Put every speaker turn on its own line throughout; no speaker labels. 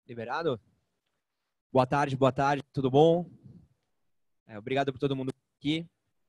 Liberado? Boa tarde, tudo bom? Obrigado por todo mundo aqui.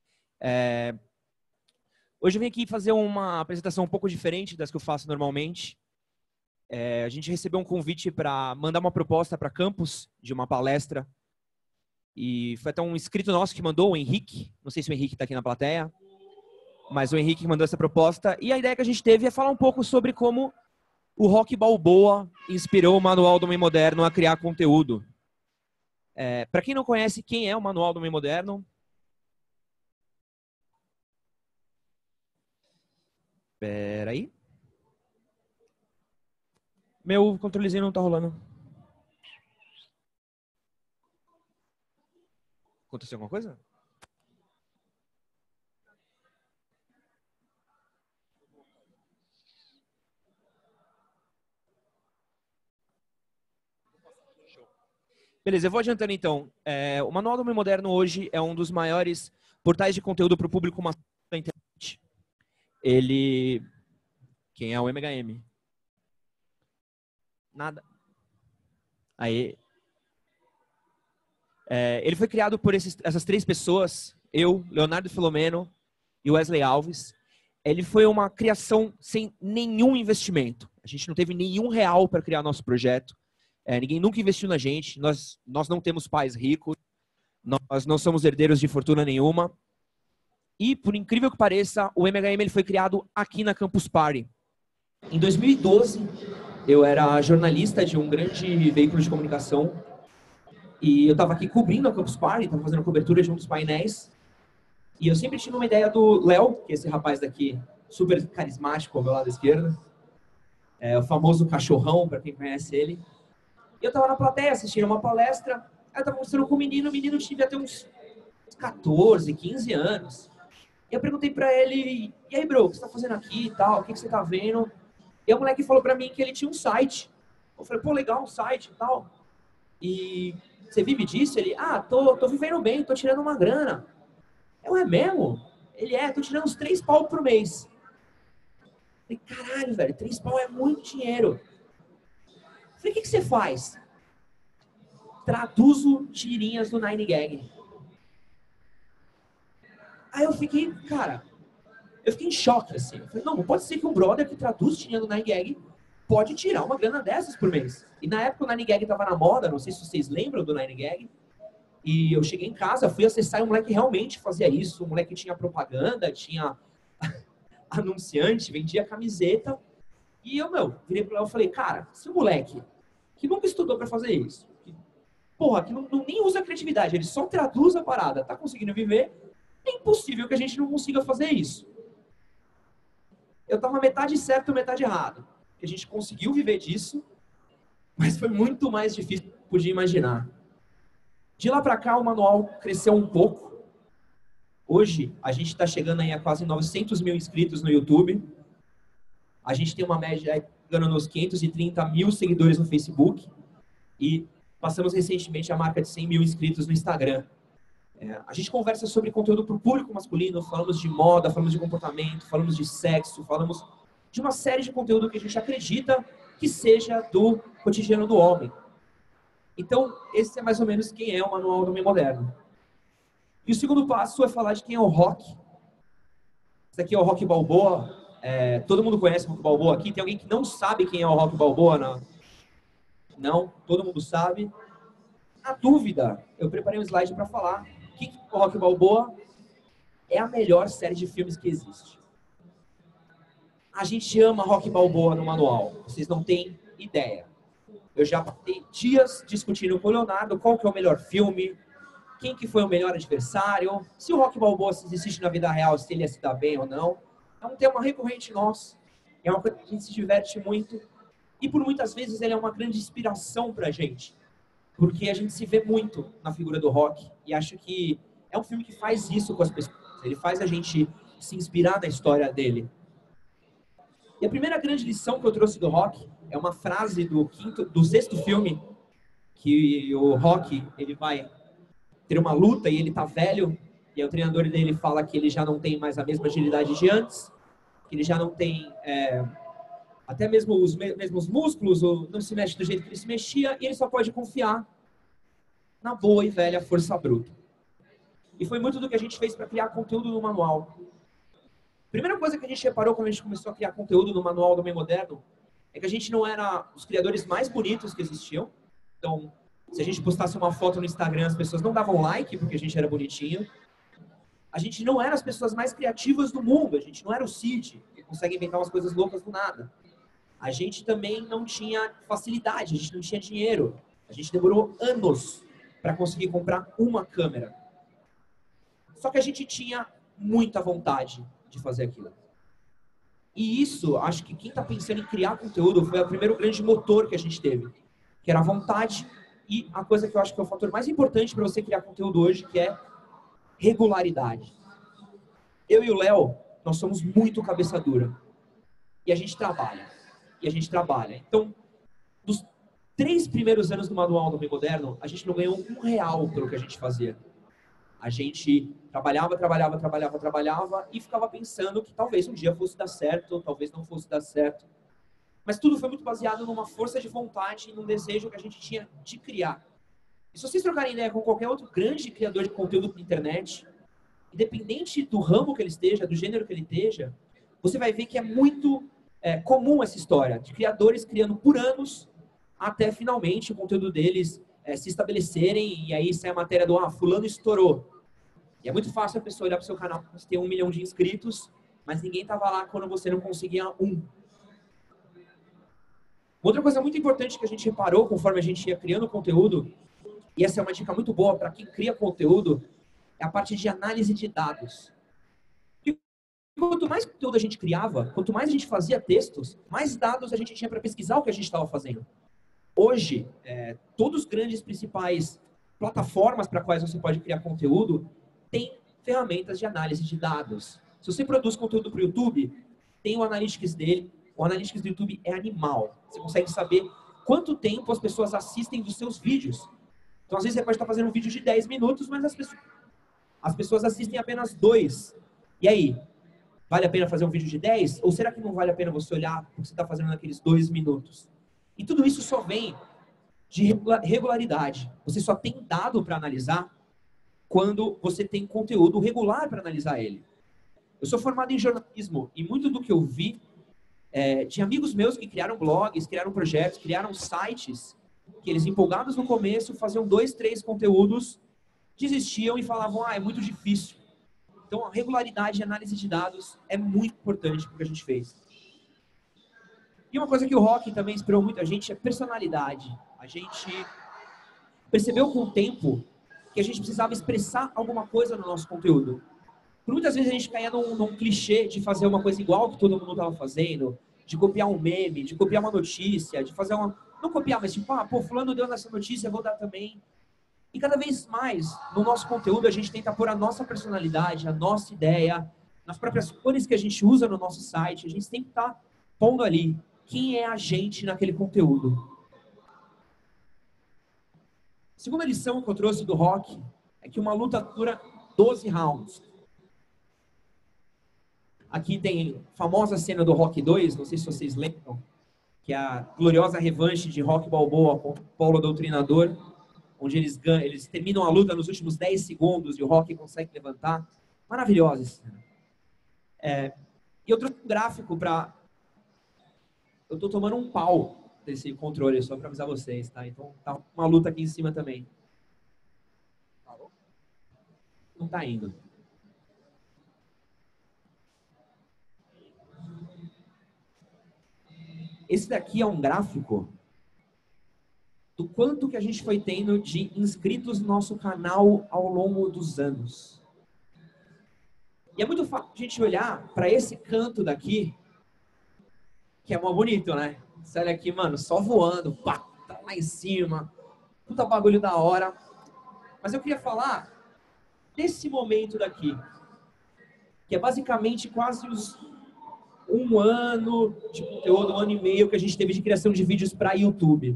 Hoje eu vim aqui fazer uma apresentação um pouco diferente das que eu faço normalmente. A gente recebeu um convite para mandar uma proposta para campus de uma palestra. E foi até um inscrito nosso que mandou, o Henrique. Não sei se o Henrique está aqui na plateia, mas o Henrique mandou essa proposta. E a ideia que a gente teve é falar um pouco sobre como o Rocky Balboa inspirou o Manual do Homem Moderno a criar conteúdo. Para quem não conhece, quem é o Manual do Homem Moderno? Espera aí. Meu controlezinho não está rolando. Aconteceu alguma coisa? Beleza, eu vou adiantando então. O Manual do Homem Moderno hoje é um dos maiores portais de conteúdo para o público masculino da internet. Quem é o MHM? Nada. Aí. Ele foi criado por essas três pessoas, eu, Leonardo Filomeno e Wesley Alves. Ele foi uma criação sem nenhum investimento. A gente não teve nenhum real para criar nosso projeto. Ninguém nunca investiu na gente. Nós não temos pais ricos. Nós não somos herdeiros de fortuna nenhuma. E, por incrível que pareça, o MHM ele foi criado aqui na Campus Party. Em 2012, eu era jornalista de um grande veículo de comunicação. E eu estava aqui cobrindo a Campus Party, estava fazendo cobertura de um dos painéis. E eu sempre tive uma ideia do Léo, que é esse rapaz daqui, super carismático, ao meu lado esquerdo. O famoso cachorrão, para quem conhece ele. E eu estava na plateia assistindo uma palestra, aí eu estava conversando com o menino devia ter uns 14, 15 anos. E eu perguntei pra ele, e aí, bro, o que você tá fazendo aqui e tal? O que você tá vendo? E o moleque falou pra mim que ele tinha um site. Eu falei, pô, legal, um site e tal. E você vive disso? Ele, tô vivendo bem, tô tirando uma grana. É mesmo? Ele, tô tirando uns 3 pau por mês. Eu falei, caralho, velho, 3 pau é muito dinheiro. Eu falei, o que você faz? Traduzo tirinhas do Nine Gag. Aí eu fiquei, eu fiquei em choque, assim. Eu falei, não pode ser que um brother que traduz tirinha do Nine Gag pode tirar uma grana dessas por mês. E na época o Nine Gag tava na moda, não sei se vocês lembram do Nine Gag. E eu cheguei em casa, fui acessar e o moleque realmente fazia isso. O moleque tinha propaganda, tinha anunciante, vendia camiseta. E eu, virei pro Léo e falei, cara, se o moleque que nunca estudou pra fazer isso, que nem usa criatividade, ele só traduz a parada, tá conseguindo viver, é impossível que a gente não consiga fazer isso. Eu tava metade certo, metade errado. A gente conseguiu viver disso, mas foi muito mais difícil do que eu podia imaginar. De lá pra cá, o manual cresceu um pouco. Hoje, a gente está chegando aí a quase 900 mil inscritos no YouTube. A gente tem uma média chegando nos 530 mil seguidores no Facebook. E passamos recentemente a marca de 100 mil inscritos no Instagram. A gente conversa sobre conteúdo para o público masculino, falamos de moda, falamos de comportamento, falamos de sexo, falamos de uma série de conteúdo que a gente acredita que seja do cotidiano do homem. Então, esse é mais ou menos quem é o Manual do Homem Moderno. E o segundo passo é falar de quem é o Rocky. Esse aqui é o Rocky Balboa. Todo mundo conhece o Rocky Balboa aqui? Tem alguém que não sabe quem é o Rocky Balboa? Não? Todo mundo sabe? Na dúvida, eu preparei um slide para falar que o Rocky Balboa é a melhor série de filmes que existe. A gente ama Rocky Balboa no manual. Vocês não têm ideia. Eu já passei dias discutindo com o Leonardo qual que é o melhor filme, quem que foi o melhor adversário, se o Rocky Balboa existe na vida real, se ele ia se dar bem ou não. É um tema recorrente nosso. É uma coisa que a gente se diverte muito. E por muitas vezes ele é uma grande inspiração pra gente. Porque a gente se vê muito na figura do Rocky e acho que é um filme que faz isso com as pessoas. Ele faz a gente se inspirar na história dele. E a primeira grande lição que eu trouxe do Rocky é uma frase do sexto filme, que o Rocky, ele vai ter uma luta e ele tá velho, e aí o treinador dele fala que ele já não tem mais a mesma agilidade de antes, que ele já não tem até mesmo os mesmos músculos, não se mexe do jeito que ele se mexia, e ele só pode confiar na boa e velha força bruta. E foi muito do que a gente fez para criar conteúdo no manual. Primeira coisa que a gente reparou quando a gente começou a criar conteúdo no manual do Homem Moderno é que a gente não era os criadores mais bonitos que existiam. Então, se a gente postasse uma foto no Instagram, as pessoas não davam like porque a gente era bonitinho. A gente não era as pessoas mais criativas do mundo. A gente não era o Cid, que consegue inventar umas coisas loucas do nada. A gente também não tinha facilidade, a gente não tinha dinheiro. A gente demorou anos para conseguir comprar uma câmera. Só que a gente tinha muita vontade de fazer aquilo. E isso, acho que quem está pensando em criar conteúdo foi o primeiro grande motor que a gente teve, que era a vontade e a coisa que eu acho que é o fator mais importante para você criar conteúdo hoje, que é regularidade. Eu e o Léo, nós somos muito cabeça dura. E a gente trabalha. Então, dos 3 primeiros anos do Manual do Homem Moderno, a gente não ganhou R$1 pelo que a gente fazia. A gente trabalhava e ficava pensando que talvez um dia fosse dar certo, ou talvez não fosse dar certo. Mas tudo foi muito baseado numa força de vontade e num desejo que a gente tinha de criar. E se vocês trocarem ideia com qualquer outro grande criador de conteúdo na internet, independente do ramo que ele esteja, do gênero que ele esteja, você vai ver que é muito comum essa história, de criadores criando por anos, até finalmente o conteúdo deles se estabelecerem, e aí sai a matéria do fulano estourou. E é muito fácil a pessoa olhar para o seu canal, você tem 1 milhão de inscritos, mas ninguém estava lá quando você não conseguia um. Outra coisa muito importante que a gente reparou conforme a gente ia criando conteúdo, e essa é uma dica muito boa para quem cria conteúdo, é a parte de análise de dados. Porque quanto mais conteúdo a gente criava, quanto mais a gente fazia textos, mais dados a gente tinha para pesquisar o que a gente estava fazendo. Hoje, todos os grandes principais plataformas para quais você pode criar conteúdo têm ferramentas de análise de dados. Se você produz conteúdo para o YouTube, tem o Analytics dele. O Analytics do YouTube é animal. Você consegue saber quanto tempo as pessoas assistem dos seus vídeos. Então, às vezes, você pode estar fazendo um vídeo de 10 minutos, mas as pessoas assistem apenas 2. E aí? Vale a pena fazer um vídeo de 10? Ou será que não vale a pena você olhar o que você está fazendo naqueles 2 minutos? E tudo isso só vem de regularidade. Você só tem dado para analisar quando você tem conteúdo regular para analisar ele. Eu sou formado em jornalismo e muito do que eu vi de amigos meus que criaram blogs, criaram projetos, criaram sites, que eles empolgados no começo faziam 2, 3 conteúdos, desistiam e falavam, é muito difícil. Então, a regularidade e análise de dados é muito importante para o que a gente fez. E uma coisa que o Rock também inspirou muito a gente é personalidade. A gente percebeu com o tempo que a gente precisava expressar alguma coisa no nosso conteúdo. Por muitas vezes a gente caía num clichê de fazer uma coisa igual que todo mundo estava fazendo, de copiar um meme, de copiar uma notícia, de fazer uma... Não copiar, mas tipo, fulano deu nessa notícia, vou dar também. E cada vez mais, no nosso conteúdo, a gente tenta pôr a nossa personalidade, a nossa ideia, nas próprias cores que a gente usa no nosso site, a gente sempre está pondo ali quem é a gente naquele conteúdo. A segunda lição que eu trouxe do Rock é que uma luta dura 12 rounds. Aqui tem a famosa cena do Rock 2, não sei se vocês lembram, que é a gloriosa revanche de Rock Balboa com Paulo Doutrinador, onde eles terminam a luta nos últimos 10 segundos e o Rock consegue levantar. Maravilhosa essa cena. E eu trouxe um gráfico para... Eu estou tomando um pau desse controle, só para avisar vocês, tá? Então, tá uma luta aqui em cima também. Não tá indo. Esse daqui é um gráfico do quanto que a gente foi tendo de inscritos no nosso canal ao longo dos anos. E é muito fácil a gente olhar para esse canto daqui, que é mó bonito, né? Você olha aqui, mano, só voando, pá, tá lá em cima, puta bagulho da hora. Mas eu queria falar desse momento daqui, que é basicamente quase um ano de conteúdo, 1 ano e meio que a gente teve de criação de vídeos para YouTube.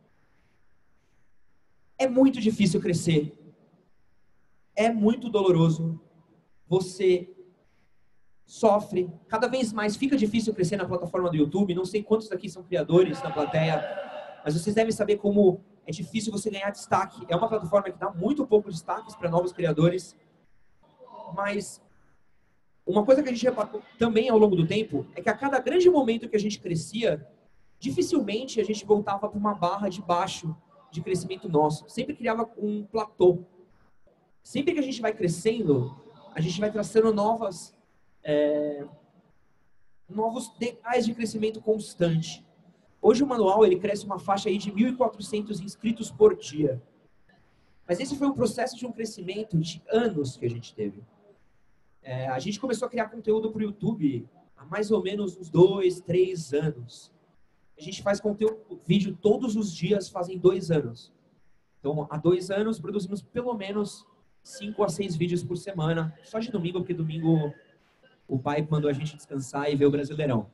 É muito difícil crescer. É muito doloroso você sofre, cada vez mais fica difícil crescer na plataforma do YouTube. Não sei quantos daqui são criadores na plateia, mas vocês devem saber como é difícil você ganhar destaque. É uma plataforma que dá muito pouco destaque para novos criadores, mas uma coisa que a gente reparou também ao longo do tempo é que a cada grande momento que a gente crescia, dificilmente a gente voltava para uma barra de baixo de crescimento nosso. Sempre criava um platô. Sempre que a gente vai crescendo, a gente vai traçando novos degraus de crescimento constante. Hoje o manual ele cresce uma faixa aí de 1.400 inscritos por dia. Mas esse foi um processo de um crescimento de anos que a gente teve. A gente começou a criar conteúdo para o YouTube há mais ou menos uns 2, 3 anos. A gente faz vídeo todos os dias fazem 2 anos. Então, há 2 anos, produzimos pelo menos 5 a 6 vídeos por semana. Só de domingo, porque domingo o pai mandou a gente descansar e ver o Brasileirão.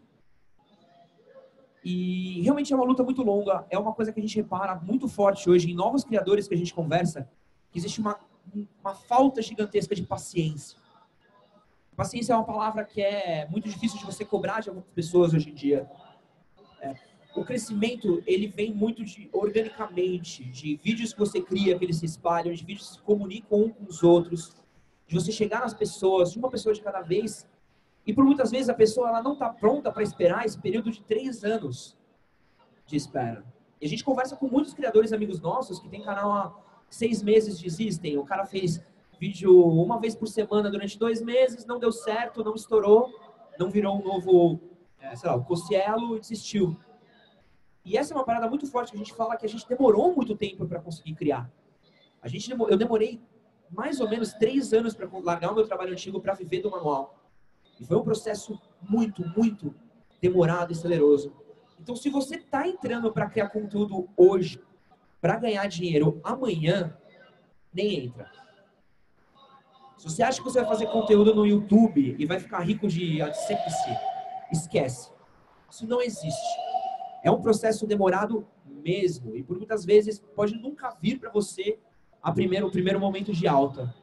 E realmente é uma luta muito longa. É uma coisa que a gente repara muito forte hoje em novos criadores que a gente conversa, que existe uma falta gigantesca de paciência. Paciência é uma palavra que é muito difícil de você cobrar de algumas pessoas hoje em dia. O crescimento, ele vem muito organicamente, de vídeos que você cria, que eles se espalham, de vídeos que se comunicam uns com os outros, de você chegar nas pessoas, de uma pessoa de cada vez. E por muitas vezes a pessoa ela não está pronta para esperar esse período de 3 anos de espera. E a gente conversa com muitos criadores amigos nossos que tem canal há 6 meses desistem. O cara fez vídeo uma vez por semana durante 2 meses, não deu certo, não estourou, não virou um novo, o Cossielo e desistiu. E essa é uma parada muito forte que a gente fala que a gente demorou muito tempo para conseguir criar. Eu demorei mais ou menos 3 anos para largar o meu trabalho antigo para viver do manual. E foi um processo muito, muito demorado e celeroso. Então, se você está entrando para criar conteúdo hoje, para ganhar dinheiro amanhã, nem entra. Se você acha que você vai fazer conteúdo no YouTube e vai ficar rico de AdSense, esquece. Isso não existe. É um processo demorado mesmo. E por muitas vezes pode nunca vir para você o primeiro momento de alta.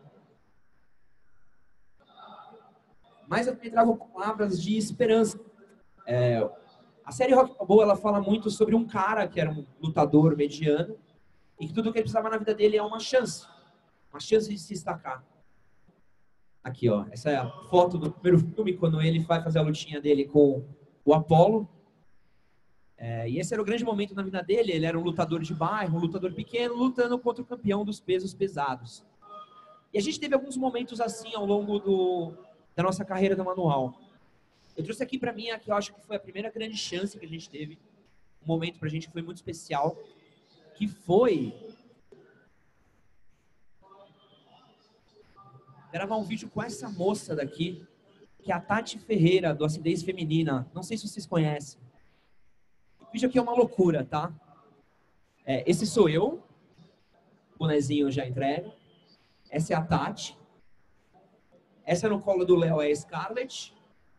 Mas eu também trago palavras de esperança. A série Rock Balboa, ela fala muito sobre um cara que era um lutador mediano e que tudo que ele precisava na vida dele é uma chance de se destacar. Aqui, ó, essa é a foto do primeiro filme, quando ele vai fazer a lutinha dele com o Apollo. E esse era o grande momento na vida dele. Ele era um lutador de bairro, um lutador pequeno, lutando contra o campeão dos pesos pesados. E a gente teve alguns momentos assim ao longo da nossa carreira do manual. Eu trouxe aqui para mim a que eu acho que foi a primeira grande chance que a gente teve. Um momento pra gente que foi muito especial, que foi gravar um vídeo com essa moça daqui, que é a Tati Ferreira, do Acidez Feminina. Não sei se vocês conhecem. O vídeo aqui é uma loucura, tá? Esse sou eu, bonezinho já entregue. Essa é a Tati. Essa no colo do Léo é a Scarlett.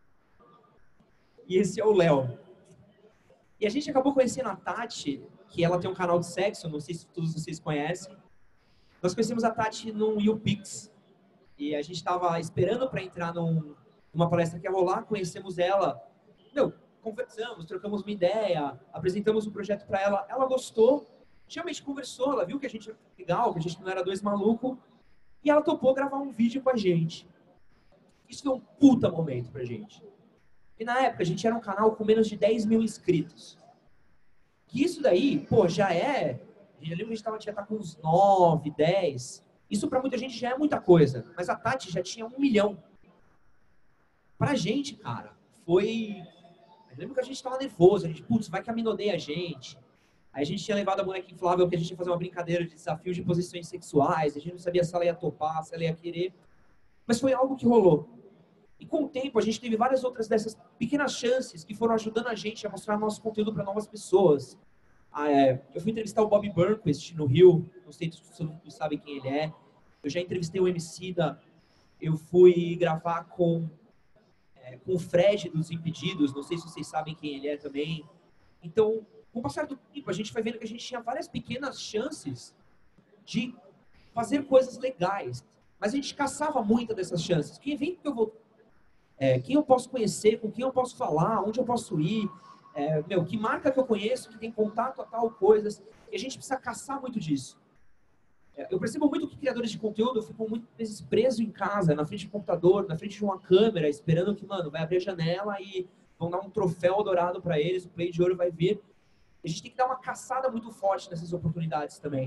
E esse é o Léo. E a gente acabou conhecendo a Tati, que ela tem um canal de sexo, não sei se todos vocês conhecem. Nós conhecemos a Tati num YouPix. E a gente estava esperando para entrar numa palestra que ia rolar, conhecemos ela. Conversamos, trocamos uma ideia, apresentamos um projeto para ela. Ela gostou, realmente conversou, ela viu que a gente era legal, que a gente não era 2 malucos. E ela topou gravar um vídeo com a gente. Isso foi um puta momento pra gente. E na época a gente era um canal com menos de 10 mil inscritos. Que isso daí, já é... Eu lembro que a gente já tá com uns 9, 10. Isso pra muita gente já é muita coisa. Mas a Tati já tinha 1 milhão. Pra gente, cara, foi... Eu lembro que a gente tava nervoso. A gente, vai que a mina odeia a gente. Aí a gente tinha levado a boneca inflável que a gente ia fazer uma brincadeira de desafio de posições sexuais. A gente não sabia se ela ia topar, se ela ia querer. Mas foi algo que rolou. E com o tempo a gente teve várias outras dessas pequenas chances que foram ajudando a gente a mostrar nosso conteúdo para novas pessoas. Eu fui entrevistar o Bob Burnquist no Rio. Não sei se vocês sabem quem ele é. Eu já entrevistei o Emicida. Eu fui gravar com o Fred dos Impedidos. Não sei se vocês sabem quem ele é também. Então, com o passar do tempo, a gente foi vendo que a gente tinha várias pequenas chances de fazer coisas legais. Mas a gente caçava muita dessas chances. Que evento que eu vou quem eu posso conhecer, com quem eu posso falar, onde eu posso ir, que marca que eu conheço, que tem contato a tal coisas. E a gente precisa caçar muito disso. Eu percebo muito que criadores de conteúdo ficam muitas vezes presos em casa, na frente do computador, na frente de uma câmera, esperando que, vai abrir a janela e vão dar um troféu dourado para eles, o play de ouro vai vir. A gente tem que dar uma caçada muito forte nessas oportunidades também.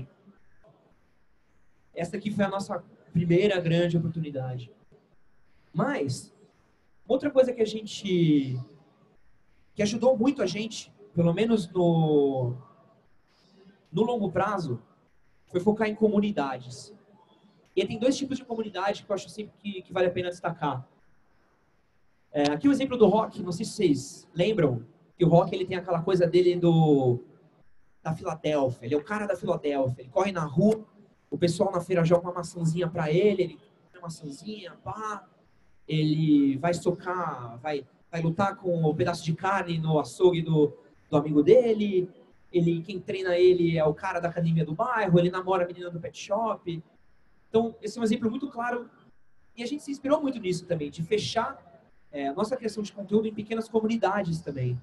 Essa aqui foi a nossa primeira grande oportunidade. Mas, outra coisa que ajudou muito a gente, pelo menos no longo prazo, foi focar em comunidades. E tem 2 tipos de comunidade que eu acho sempre que vale a pena destacar. Aqui o exemplo do Rock, não sei se vocês lembram, que o Rock ele tem aquela coisa dele da Filadélfia, ele é o cara da Filadélfia, ele corre na rua, o pessoal na feira joga uma maçãzinha pra ele come uma maçãzinha, pá, ele vai socar, vai lutar com um pedaço de carne no açougue do amigo dele, quem treina ele é o cara da academia do bairro, ele namora a menina do pet shop. Então, esse é um exemplo muito claro, e a gente se inspirou muito nisso também, de fechar a nossa criação de conteúdo em pequenas comunidades também.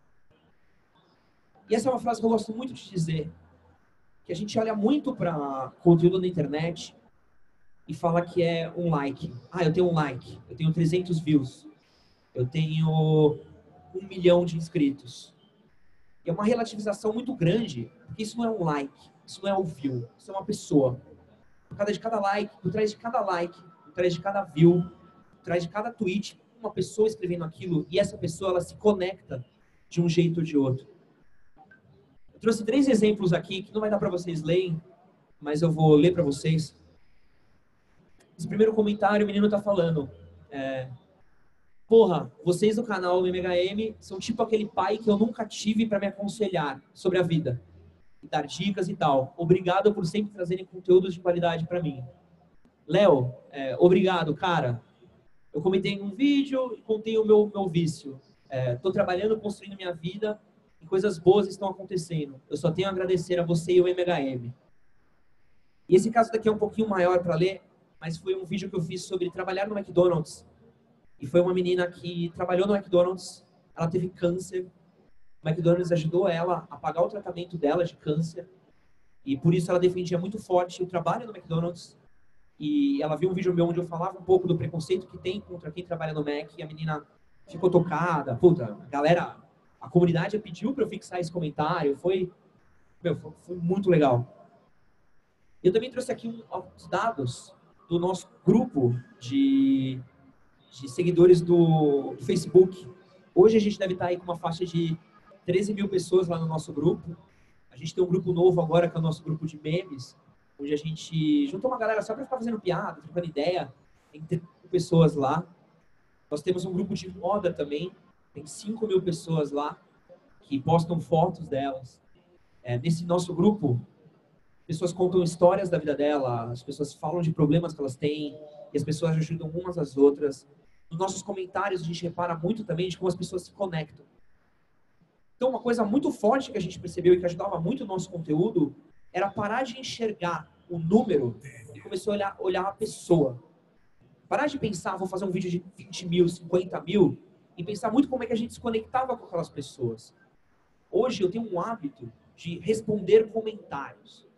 E essa é uma frase que eu gosto muito de dizer, que a gente olha muito para conteúdo na internet e fala que é um like. Eu tenho um like, eu tenho 300 views, eu tenho 1 milhão de inscritos. E é uma relativização muito grande, porque isso não é um like, isso não é um view, isso é uma pessoa. Por trás de cada like, por trás de cada view, por trás de cada tweet, uma pessoa escrevendo aquilo, e essa pessoa ela se conecta de um jeito ou de outro. Eu trouxe 3 exemplos aqui, que não vai dar para vocês lerem, mas eu vou ler para vocês. Esse primeiro comentário, o menino está falando, porra, vocês do canal do MHM são tipo aquele pai que eu nunca tive para me aconselhar sobre a vida, e dar dicas e tal. Obrigado por sempre trazerem conteúdos de qualidade para mim. Léo, obrigado, cara. Eu comentei em um vídeo e contei o meu vício. Estou trabalhando, construindo minha vida e coisas boas estão acontecendo. Eu só tenho a agradecer a você e o MHM. E esse caso daqui é um pouquinho maior para ler, mas foi um vídeo que eu fiz sobre trabalhar no McDonald's. E foi uma menina que trabalhou no McDonald's, ela teve câncer. O McDonald's ajudou ela a pagar o tratamento dela de câncer. E por isso ela defendia muito forte o trabalho no McDonald's. E ela viu um vídeo meu onde eu falava um pouco do preconceito que tem contra quem trabalha no Mac, e a menina ficou tocada. Puta, a comunidade pediu para eu fixar esse comentário, foi muito legal. Eu também trouxe aqui alguns dados do nosso grupo de seguidores do Facebook. Hoje a gente deve estar aí com uma faixa de 13 mil pessoas lá no nosso grupo. A gente tem um grupo novo agora, que é o nosso grupo de memes, onde a gente juntou uma galera só para ficar fazendo piada, trocando ideia, tem 30 pessoas lá. Nós temos um grupo de moda também, tem 5 mil pessoas lá, que postam fotos delas. Nesse nosso grupo, pessoas contam histórias da vida dela, as pessoas falam de problemas que elas têm, e as pessoas ajudam umas às outras. Nos nossos comentários, a gente repara muito também de como as pessoas se conectam. Então, uma coisa muito forte que a gente percebeu e que ajudava muito o nosso conteúdo era parar de enxergar o número e começar a olhar a pessoa. Parar de pensar, vou fazer um vídeo de 20 mil, 50 mil, e pensar muito como é que a gente se conectava com aquelas pessoas. Hoje eu tenho um hábito de responder comentários.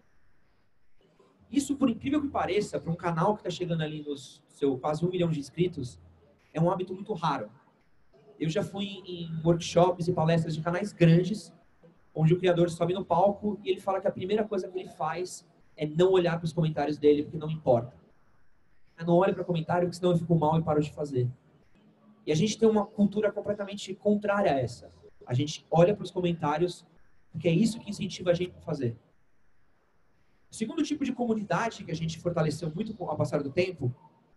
Isso, por incrível que pareça, para um canal que está chegando ali nos seu quase 1 milhão de inscritos, é um hábito muito raro. Eu já fui em workshops e palestras de canais grandes, onde o criador sobe no palco e ele fala que a primeira coisa que ele faz é não olhar para os comentários dele, porque não importa. Eu não olho para comentário, porque senão eu fico mal e paro de fazer. E a gente tem uma cultura completamente contrária a essa. A gente olha para os comentários, porque é isso que incentiva a gente a fazer. O segundo tipo de comunidade que a gente fortaleceu muito ao passar do tempo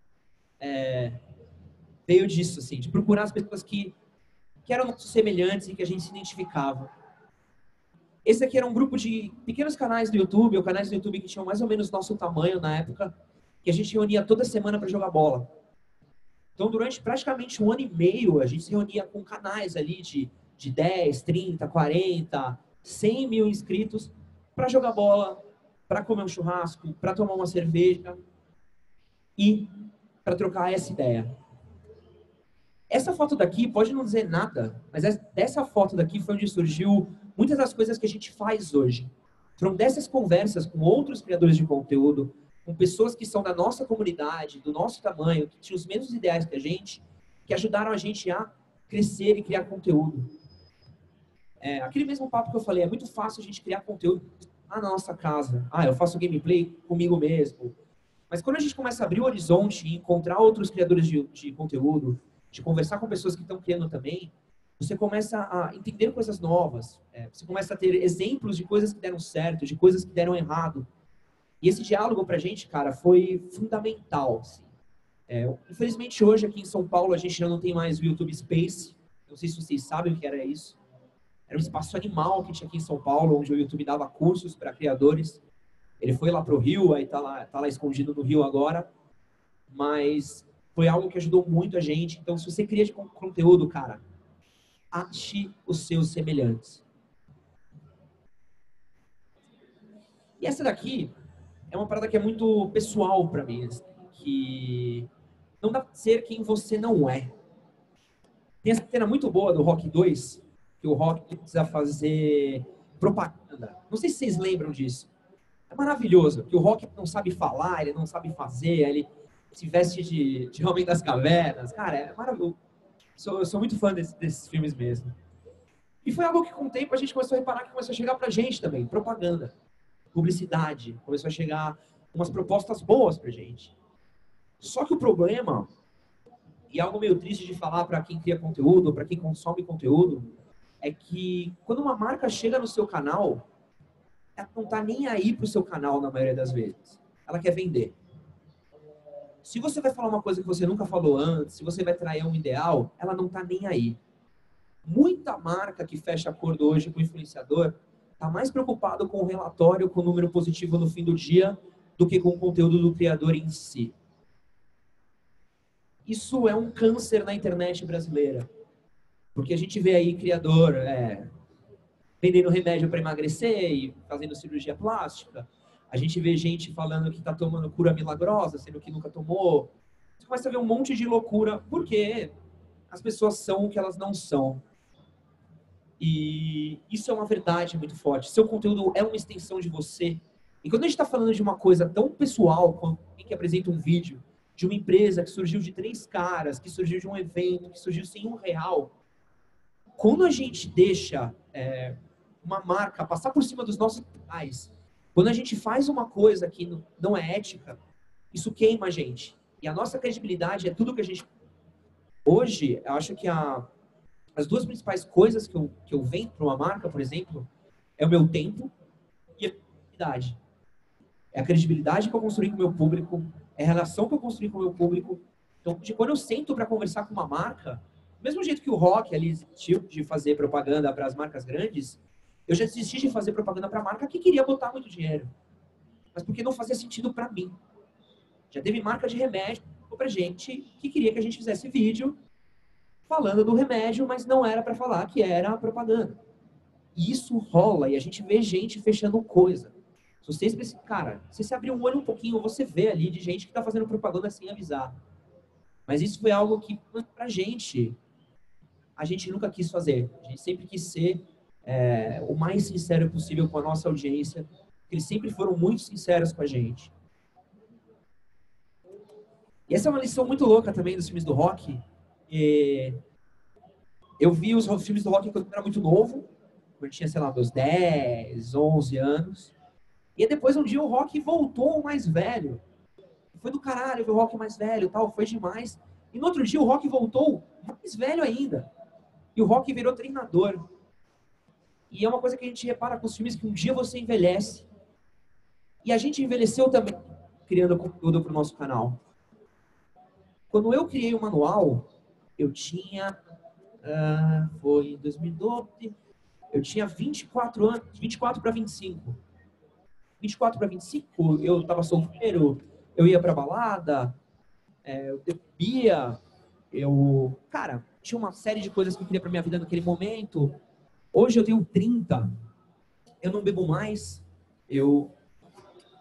veio disso, assim, de procurar as pessoas que eram semelhantes e que a gente se identificava. Esse aqui era um grupo de pequenos canais do YouTube, ou canais do YouTube que tinham mais ou menos nosso tamanho na época, que a gente reunia toda semana para jogar bola. Então, durante praticamente 1 ano e meio, a gente se reunia com canais ali de 10, 30, 40, 100 mil inscritos para jogar bola, para comer um churrasco, para tomar uma cerveja e para trocar essa ideia. Essa foto daqui pode não dizer nada, mas dessa foto daqui foi onde surgiu muitas das coisas que a gente faz hoje. Foram dessas conversas com outros criadores de conteúdo, com pessoas que são da nossa comunidade, do nosso tamanho, que tinham os mesmos ideais que a gente, que ajudaram a gente a crescer e criar conteúdo. Aquele mesmo papo que eu falei, é muito fácil a gente criar conteúdo na nossa casa. Eu faço gameplay comigo mesmo. Mas quando a gente começa a abrir o horizonte e encontrar outros criadores de conteúdo, de conversar com pessoas que estão criando também, você começa a entender coisas novas. Você começa a ter exemplos de coisas que deram certo, de coisas que deram errado. E esse diálogo pra gente, cara, foi fundamental. Assim. Infelizmente, hoje aqui em São Paulo, a gente já não tem mais o YouTube Space. Não sei se vocês sabem o que era isso. Era um espaço animal que tinha aqui em São Paulo, onde o YouTube dava cursos para criadores. Ele foi lá pro Rio, aí tá lá escondido no Rio agora. Mas foi algo que ajudou muito a gente. Então, se você cria de conteúdo, cara, ache os seus semelhantes. E essa daqui é uma parada que é muito pessoal pra mim, assim, que não dá pra ser quem você não é. Tem essa cena muito boa do Rock 2, que o Rock precisa fazer propaganda. Não sei se vocês lembram disso. É maravilhoso, que o Rock não sabe falar, ele não sabe fazer, ele se veste de Homem das Cavernas. Cara, é maravilhoso. Eu sou muito fã desses filmes mesmo. E foi algo que com o tempo a gente começou a reparar que começou a chegar pra gente também, propaganda, publicidade, começou a chegar umas propostas boas pra gente. Só que o problema, e algo meio triste de falar para quem cria conteúdo, para quem consome conteúdo, é que quando uma marca chega no seu canal, ela não tá nem aí pro seu canal na maioria das vezes. Ela quer vender. Se você vai falar uma coisa que você nunca falou antes, se você vai trair um ideal, ela não tá nem aí. Muita marca que fecha acordo hoje com o influenciador está mais preocupado com o relatório, com o número positivo no fim do dia, do que com o conteúdo do criador em si. Isso é um câncer na internet brasileira. Porque a gente vê aí criador vendendo remédio para emagrecer e fazendo cirurgia plástica. A gente vê gente falando que está tomando cura milagrosa, sendo que nunca tomou. Você começa a ver um monte de loucura, porque as pessoas são o que elas não são. E isso é uma verdade muito forte. Seu conteúdo é uma extensão de você. E quando a gente está falando de uma coisa tão pessoal, como alguém que apresenta um vídeo de uma empresa que surgiu de 3 caras, que surgiu de um evento, que surgiu sem R$1, quando a gente deixa uma marca passar por cima dos nossos pais, quando a gente faz uma coisa que não é ética, isso queima a gente. E a nossa credibilidade é tudo que a gente... Hoje, eu acho que as 2 principais coisas que eu vendo para uma marca, por exemplo, é o meu tempo e a credibilidade. É a credibilidade que eu construí com o meu público, é a relação que eu construí com o meu público. Então, quando eu sento para conversar com uma marca, do mesmo jeito que o Rock ali desistiu de fazer propaganda para as marcas grandes, eu já desisti de fazer propaganda para a marca que queria botar muito dinheiro. Mas porque não fazia sentido para mim. Já teve marca de remédio pra gente que queria que a gente fizesse vídeo falando do remédio, mas não era para falar que era propaganda. E isso rola, e a gente vê gente fechando coisa. Se vocês, cara, se você abrir um olho um pouquinho, você vê ali de gente que tá fazendo propaganda sem avisar. Mas isso foi algo que, pra gente, a gente nunca quis fazer. A gente sempre quis ser o mais sincero possível com a nossa audiência. Eles sempre foram muito sinceros com a gente. E essa é uma lição muito louca também dos filmes do Rock. Eu vi os filmes do Rock quando eu era muito novo. Eu tinha, sei lá, meus 10, 11 anos. E depois um dia o Rock voltou mais velho. Foi do caralho ver o Rock mais velho, tal, foi demais. E no outro dia o Rock voltou mais velho ainda. E o Rock virou treinador. E é uma coisa que a gente repara com os filmes, que um dia você envelhece. E a gente envelheceu também criando conteúdo para o nosso canal. Quando eu criei o manual, eu tinha... foi em 2012... Eu tinha 24 anos, 24 para 25. 24 para 25, eu tava solteiro, eu ia pra balada, eu bebia, cara, tinha uma série de coisas que eu queria pra minha vida naquele momento. Hoje eu tenho 30, eu não bebo mais,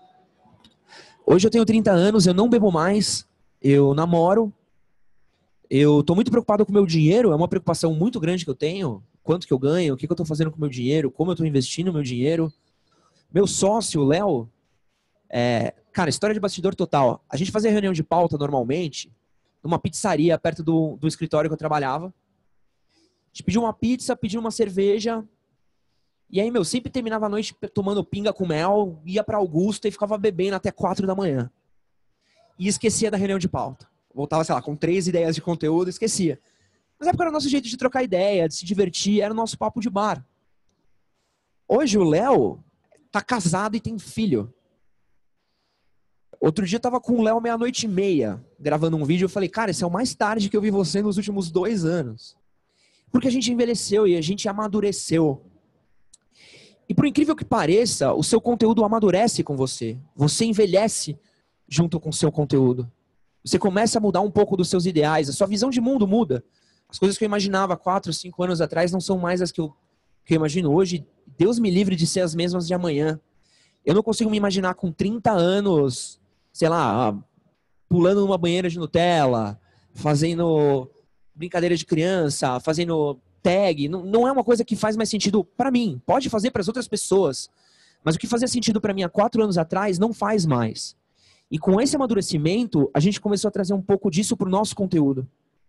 Hoje eu tenho 30 anos, eu não bebo mais, eu namoro, eu tô muito preocupado com o meu dinheiro, é uma preocupação muito grande que eu tenho. Quanto que eu ganho, o que que eu tô fazendo com o meu dinheiro, como eu tô investindo o meu dinheiro. Meu sócio, o Léo, cara, história de bastidor total. A gente fazia reunião de pauta normalmente numa pizzaria perto do escritório que eu trabalhava. A gente pediu uma pizza, pediu uma cerveja. E aí, sempre terminava a noite tomando pinga com mel, ia pra Augusta e ficava bebendo até 4 da manhã. E esquecia da reunião de pauta. Voltava, sei lá, com 3 ideias de conteúdo, esquecia. Mas é porque era o nosso jeito de trocar ideia, de se divertir, era o nosso papo de bar. Hoje o Léo tá casado e tem filho. Outro dia eu tava com o Léo 00:30, gravando um vídeo, eu falei, cara, esse é o mais tarde que eu vi você nos últimos 2 anos. Porque a gente envelheceu e a gente amadureceu. E por incrível que pareça, o seu conteúdo amadurece com você. Você envelhece junto com o seu conteúdo. Você começa a mudar um pouco dos seus ideais, a sua visão de mundo muda. As coisas que eu imaginava 4, 5 anos atrás não são mais as que eu imagino hoje. Deus me livre de ser as mesmas de amanhã. Eu não consigo me imaginar com 30 anos, sei lá, pulando numa banheira de Nutella, fazendo brincadeira de criança, fazendo tag. Não é uma coisa que faz mais sentido para mim. Pode fazer para as outras pessoas. Mas o que fazia sentido para mim há 4 anos atrás não faz mais. E com esse amadurecimento, a gente começou a trazer um pouco disso para o nosso conteúdo.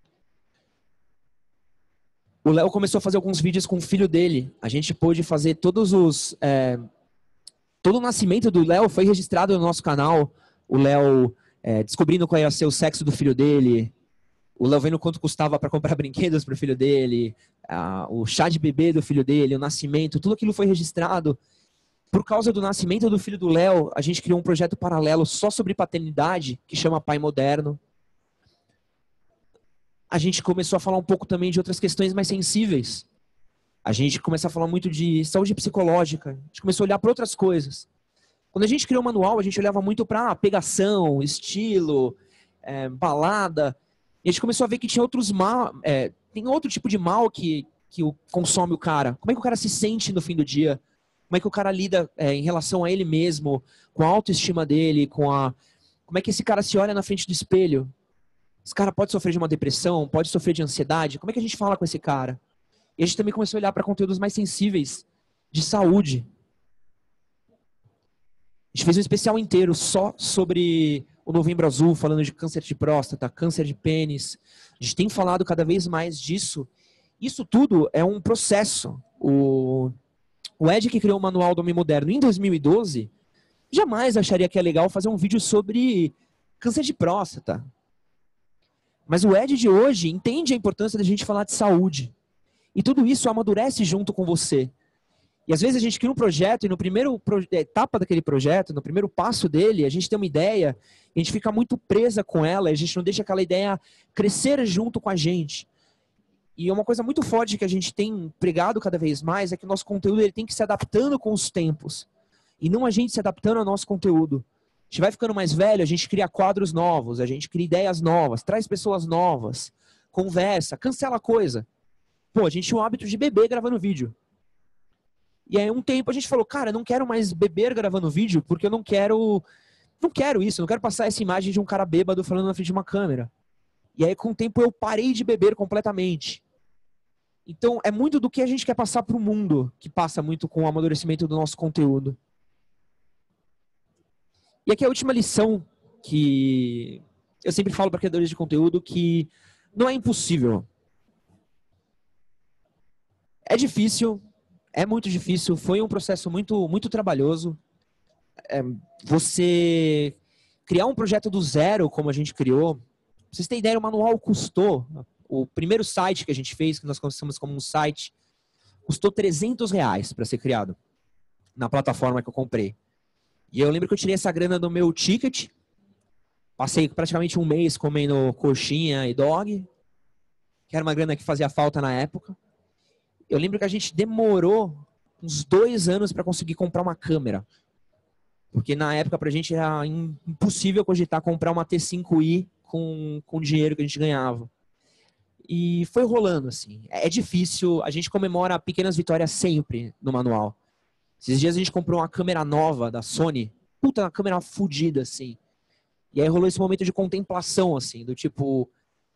O Léo começou a fazer alguns vídeos com o filho dele. A gente pôde fazer todos os... todo o nascimento do Léo foi registrado no nosso canal. O Léo descobrindo qual ia ser o sexo do filho dele. O Léo vendo quanto custava para comprar brinquedos para o filho dele. O chá de bebê do filho dele, o nascimento. Tudo aquilo foi registrado. Por causa do nascimento do filho do Léo, a gente criou um projeto paralelo só sobre paternidade, que chama Pai Moderno. A gente começou a falar um pouco também de outras questões mais sensíveis. A gente começou a falar muito de saúde psicológica. A gente começou a olhar para outras coisas. Quando a gente criou o manual, a gente olhava muito para pegação, estilo, balada. E a gente começou a ver que tinha outros mal, tem outro tipo de mal que consome o cara. Como é que o cara se sente no fim do dia? Como é que o cara lida em relação a ele mesmo, com a autoestima dele, como é que esse cara se olha na frente do espelho? Esse cara pode sofrer de uma depressão, pode sofrer de ansiedade. Como é que a gente fala com esse cara? E a gente também começou a olhar para conteúdos mais sensíveis de saúde. A gente fez um especial inteiro só sobre o Novembro Azul, falando de câncer de próstata, câncer de pênis. A gente tem falado cada vez mais disso. Isso tudo é um processo. O Ed, que criou o Manual do Homem Moderno em 2012, jamais acharia que é legal fazer um vídeo sobre câncer de próstata. Mas o Ed de hoje entende a importância da gente falar de saúde. E tudo isso amadurece junto com você. E às vezes a gente cria um projeto e no primeiro etapa daquele projeto, no primeiro passo dele, a gente tem uma ideia e a gente fica muito presa com ela e a gente não deixa aquela ideia crescer junto com a gente. E uma coisa muito forte que a gente tem pregado cada vez mais é que o nosso conteúdo ele tem que se adaptando com os tempos. E não a gente se adaptando ao nosso conteúdo. A gente vai ficando mais velho, a gente cria quadros novos, a gente cria ideias novas, traz pessoas novas, conversa, cancela coisa. Pô, a gente tinha o hábito de beber gravando vídeo. E aí um tempo a gente falou, cara, eu não quero mais beber gravando vídeo porque eu não quero isso, não quero passar essa imagem de um cara bêbado falando na frente de uma câmera. E aí com o tempo eu parei de beber completamente. Então é muito do que a gente quer passar para o mundo, que passa muito com o amadurecimento do nosso conteúdo. E aqui é a última lição que eu sempre falo para criadores de conteúdo, que não é impossível. É difícil, é muito difícil, foi um processo muito, muito trabalhoso. Você criar um projeto do zero, como a gente criou, pra vocês terem ideia, o manual custou, o primeiro site que a gente fez, que nós começamos como um site, custou R$300 para ser criado, na plataforma que eu comprei. E eu lembro que eu tirei essa grana do meu ticket, passei praticamente um mês comendo coxinha e dog, que era uma grana que fazia falta na época. Eu lembro que a gente demorou uns 2 anos para conseguir comprar uma câmera. Porque na época pra gente era impossível cogitar comprar uma T5i com o dinheiro que a gente ganhava. E foi rolando, assim. É difícil, a gente comemora pequenas vitórias sempre no manual. Esses dias a gente comprou uma câmera nova da Sony. Puta, uma câmera fodida, assim. E aí rolou esse momento de contemplação, assim, do tipo...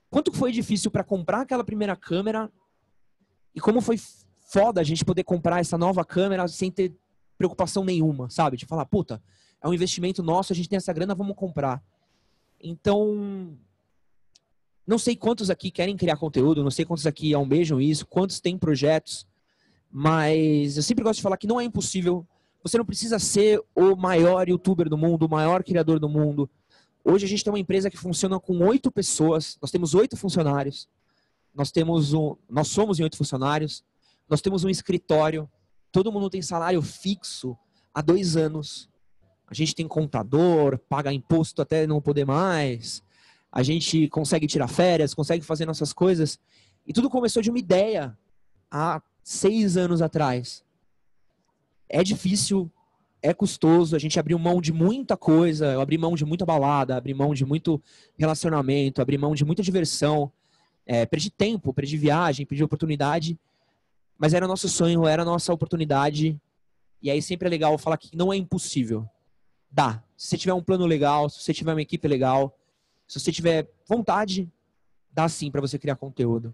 quanto foi difícil para comprar aquela primeira câmera e como foi foda a gente poder comprar essa nova câmera sem ter preocupação nenhuma, sabe? De falar, puta, é um investimento nosso, a gente tem essa grana, vamos comprar. Então, não sei quantos aqui querem criar conteúdo, não sei quantos aqui almejam isso, quantos têm projetos, mas eu sempre gosto de falar que não é impossível. Você não precisa ser o maior youtuber do mundo, o maior criador do mundo. Hoje a gente tem uma empresa que funciona com 8 pessoas, nós temos 8 funcionários, nós somos em 8 funcionários, nós temos um escritório, todo mundo tem salário fixo há 2 anos. A gente tem contador, paga imposto até não poder mais, a gente consegue tirar férias, consegue fazer nossas coisas. E tudo começou de uma ideia há 6 anos atrás. É difícil, é custoso, a gente abriu mão de muita coisa, eu abri mão de muita balada, abri mão de muito relacionamento, abri mão de muita diversão, perdi tempo, perdi viagem, perdi oportunidade, mas era nosso sonho, era nossa oportunidade, e aí sempre é legal falar que não é impossível. Dá. Se você tiver um plano legal, se você tiver uma equipe legal, se você tiver vontade, dá sim para você criar conteúdo.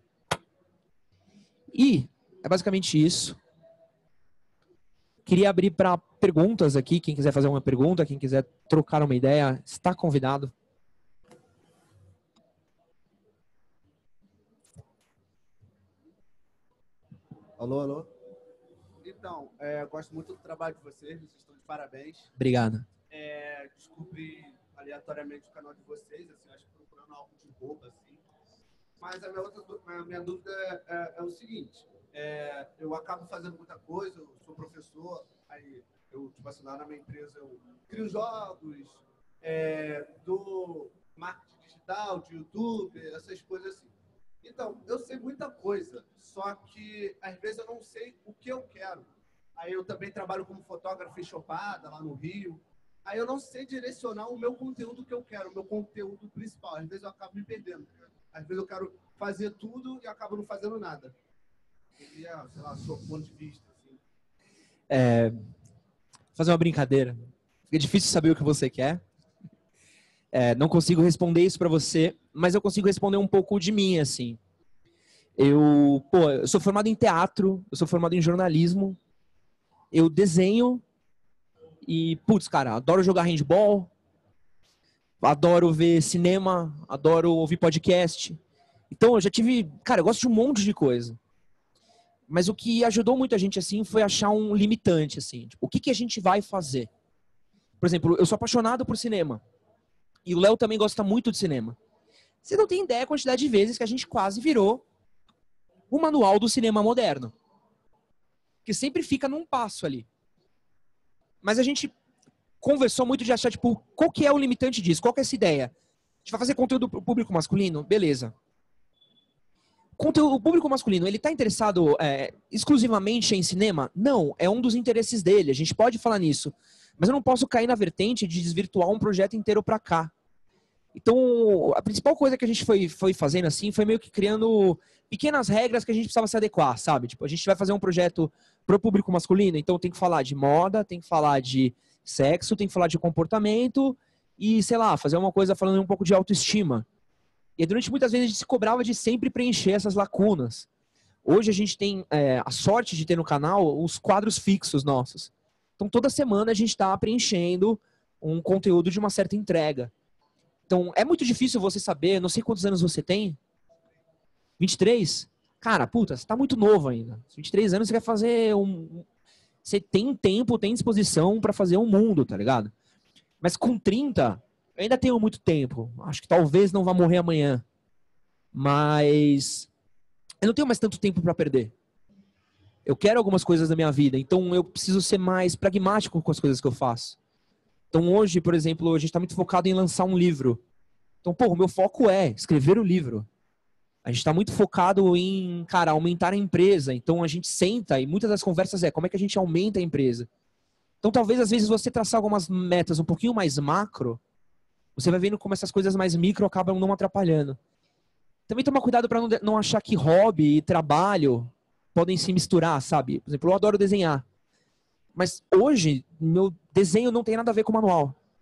E é basicamente isso. Queria abrir para perguntas aqui. Quem quiser fazer uma pergunta, quem quiser trocar uma ideia, está convidado.
Alô, alô? Então, eu gosto muito do trabalho de vocês estão de parabéns.
Obrigado.
Descobri aleatoriamente o canal de vocês, assim, acho que procurando algo de bobo, assim. Mas a minha dúvida é o seguinte, eu acabo fazendo muita coisa, eu sou professor, aí eu, tipo assim, lá na minha empresa eu crio jogos, do marketing digital, de YouTube, essas coisas assim. Então, eu sei muita coisa, só que às vezes eu não sei o que eu quero. Aí eu também trabalho como fotógrafo em Chopada, lá no Rio. Aí eu não sei direcionar o meu conteúdo que eu quero, o meu conteúdo principal. Às vezes eu acabo me perdendo. Às vezes eu quero fazer tudo e acabo não fazendo nada. Queria, sei lá, seu ponto de vista. Assim.
Fazer uma brincadeira. É difícil saber o que você quer. Não consigo responder isso para você, mas eu consigo responder um pouco de mim, assim. Eu sou formado em teatro, eu sou formado em jornalismo, eu desenho e, putz, cara, adoro jogar handball, adoro ver cinema, adoro ouvir podcast. Então, eu já tive... Cara, eu gosto de um monte de coisa. Mas o que ajudou muito a gente, assim, foi achar um limitante, assim. Tipo, o que a gente vai fazer? Por exemplo, eu sou apaixonado por cinema. E o Léo também gosta muito de cinema. Você não tem ideia a quantidade de vezes que a gente quase virou o manual do cinema moderno. Que sempre fica num passo ali. Mas a gente conversou muito de achar, tipo, qual que é o limitante disso? Qual que é essa ideia? A gente vai fazer conteúdo para o público masculino? Beleza. O público masculino, ele está interessado exclusivamente em cinema? Não, é um dos interesses dele. A gente pode falar nisso. Mas eu não posso cair na vertente de desvirtuar um projeto inteiro para cá. Então, a principal coisa que a gente foi fazendo assim, foi meio que criando pequenas regras que a gente precisava se adequar, sabe? Tipo, a gente vai fazer um projeto pro público masculino, então tem que falar de moda, tem que falar de sexo, tem que falar de comportamento e, sei lá, fazer uma coisa falando um pouco de autoestima. E durante muitas vezes a gente se cobrava de sempre preencher essas lacunas. Hoje a gente tem a sorte de ter no canal os quadros fixos nossos. Então, toda semana a gente está preenchendo um conteúdo de uma certa entrega. Então, é muito difícil você saber, não sei quantos anos você tem. 23? Cara, puta, você tá muito novo ainda. 23 anos você vai fazer Você tem tempo, tem disposição para fazer um mundo, tá ligado? Mas com 30, eu ainda tenho muito tempo. Acho que talvez não vá morrer amanhã. Mas eu não tenho mais tanto tempo para perder. Eu quero algumas coisas da minha vida, então eu preciso ser mais pragmático com as coisas que eu faço. Então hoje, por exemplo, a gente está muito focado em lançar um livro. Então, o meu foco é escrever o livro. A gente está muito focado em, cara, aumentar a empresa. Então a gente senta e muitas das conversas como é que a gente aumenta a empresa. Então talvez às vezes você traçar algumas metas um pouquinho mais macro, você vai vendo como essas coisas mais micro acabam não atrapalhando. Também tomar cuidado para não achar que hobby e trabalho podem se misturar, sabe? Por exemplo, eu adoro desenhar. Mas hoje, meu desenho não tem nada a ver com manual.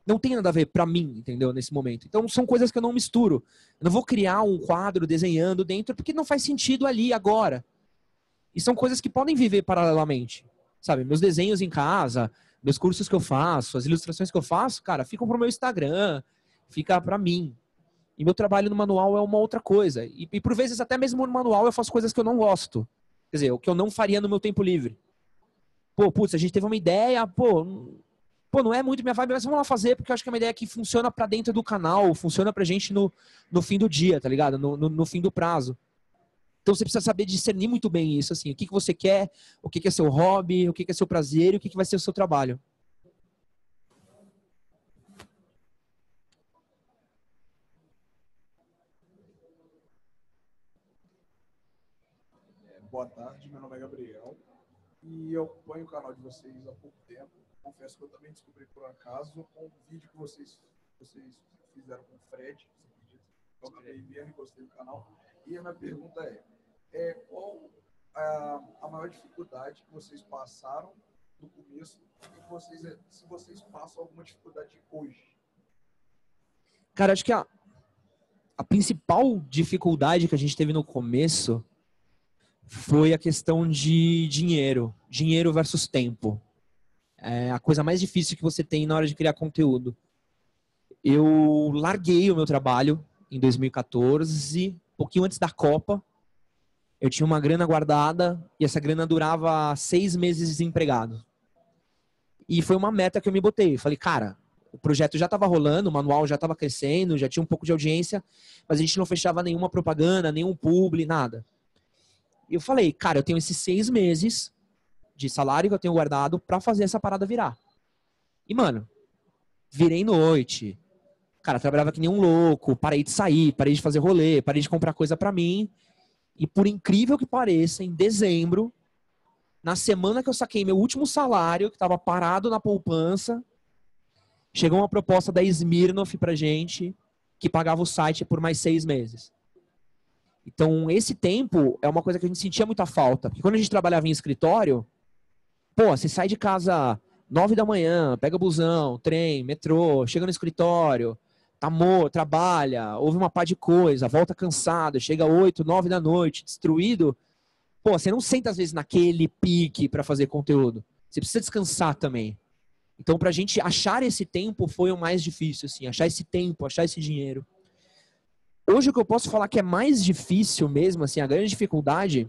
não tem nada a ver pra mim, entendeu? Nesse momento. Então são coisas que eu não misturo. Eu não vou criar um quadro desenhando dentro porque não faz sentido ali agora. E são coisas que podem viver paralelamente. Sabe, meus desenhos em casa, meus cursos que eu faço, as ilustrações que eu faço, cara, ficam pro meu Instagram, fica pra mim. E meu trabalho no manual é uma outra coisa. E por vezes até mesmo no manual eu faço coisas que eu não gosto. Quer dizer, o que eu não faria no meu tempo livre. Pô, putz, a gente teve uma ideia, pô, não é muito minha vibe, mas vamos lá fazer, porque eu acho que é uma ideia que funciona pra dentro do canal, funciona pra gente no fim do dia, tá ligado? No fim do prazo. Então você precisa saber discernir muito bem isso, assim, o que você quer, o que é seu hobby, o que é seu prazer e o que vai ser o seu trabalho.
Boa tarde, meu nome é Gabriel e eu acompanho o canal de vocês há pouco tempo. Confesso que eu também descobri por acaso um vídeo que vocês fizeram com o Fred. Eu acabei vendo e gostei do canal. E a minha pergunta qual a maior dificuldade que vocês passaram no começo e se vocês passam alguma dificuldade hoje?
Cara, acho que a principal dificuldade que a gente teve no começo foi a questão de dinheiro. Dinheiro versus tempo. É a coisa mais difícil que você tem na hora de criar conteúdo. Eu larguei o meu trabalho em 2014, pouquinho antes da Copa. Eu tinha uma grana guardada e essa grana durava 6 meses desempregado. E foi uma meta que eu me botei. Falei, cara, o projeto já estava rolando, o manual já estava crescendo, já tinha um pouco de audiência, mas a gente não fechava nenhuma propaganda, nenhum publi, nada. E eu falei, cara, eu tenho esses 6 meses de salário que eu tenho guardado pra fazer essa parada virar. E, mano, virei noite. Cara, trabalhava que nem um louco, parei de sair, parei de fazer rolê, parei de comprar coisa pra mim. E por incrível que pareça, em dezembro, na semana que eu saquei meu último salário, que tava parado na poupança, chegou uma proposta da Smirnoff pra gente, que pagava o site por mais 6 meses. Então, esse tempo é uma coisa que a gente sentia muita falta. Porque quando a gente trabalhava em escritório, pô, você sai de casa 9 da manhã, pega busão, trem, metrô, chega no escritório, trabalha, ouve uma pá de coisa, volta cansado, chega 8, 9 da noite, destruído. Pô, você não senta às vezes naquele pique para fazer conteúdo. Você precisa descansar também. Então, pra gente achar esse tempo foi o mais difícil, assim, achar esse tempo, achar esse dinheiro. Hoje o que eu posso falar que é mais difícil mesmo, assim, a grande dificuldade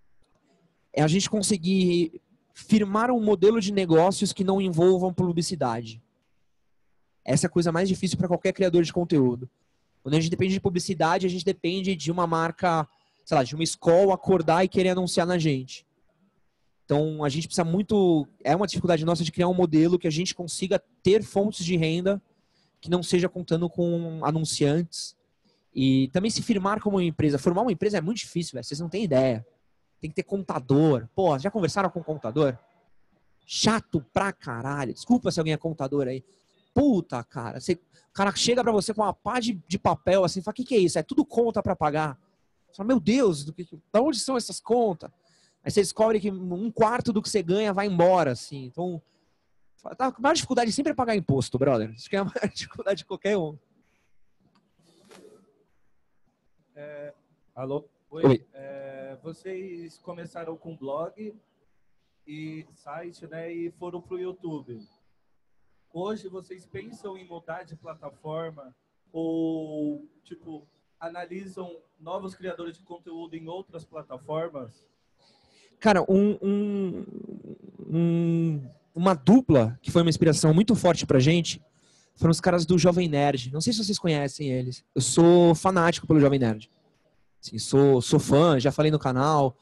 é a gente conseguir firmar um modelo de negócios que não envolvam publicidade. Essa é a coisa mais difícil para qualquer criador de conteúdo. Quando a gente depende de publicidade, a gente depende de uma marca, sei lá, de uma escola acordar e querer anunciar na gente. Então, a gente precisa muito... É uma dificuldade nossa de criar um modelo que a gente consiga ter fontes de renda que não seja contando com anunciantes. E também se firmar como uma empresa. Formar uma empresa é muito difícil, velho. Vocês não têm ideia. Tem que ter contador. Pô, já conversaram com contador? Chato pra caralho. Desculpa se alguém é contador aí. Puta, cara. O cara chega pra você com uma pá de papel assim, fala, o que é isso? É tudo conta pra pagar. Você fala, meu Deus, da onde são essas contas? Aí você descobre que 1/4 do que você ganha vai embora, assim. Então, a maior dificuldade sempre é pagar imposto, brother. Acho que é a maior dificuldade de qualquer um.
Alô?
Oi.
Vocês começaram com blog e site, né, e foram para o YouTube. Hoje vocês pensam em mudar de plataforma ou, tipo, analisam novos criadores de conteúdo em outras plataformas?
Cara, uma dupla que foi uma inspiração muito forte pra gente foram os caras do Jovem Nerd. Não sei se vocês conhecem eles. Eu sou fanático pelo Jovem Nerd. Assim, sou fã, já falei no canal.